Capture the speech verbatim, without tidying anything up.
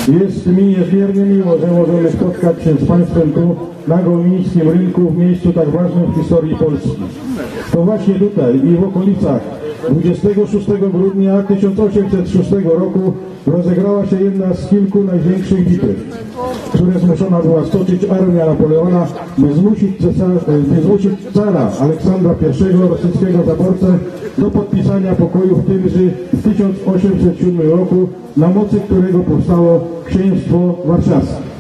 Jest mi niezmiernie miło, że możemy spotkać się z Państwem tu na Golmińskim Rynku, w miejscu tak ważnym w historii Polski. To właśnie tutaj i w okolicach dwudziestego szóstego grudnia tysiąc osiemset szóstego roku rozegrała się jedna z kilku największych bitew, które zmuszona była stoczyć armia Napoleona, by zmusić, by zmusić cara Aleksandra pierwszego, rosyjskiego zaborcę, do podpisania pokoju w Tymży w tysiąc osiemset siódmym roku, na mocy którego powstało Księstwo Warszawskie.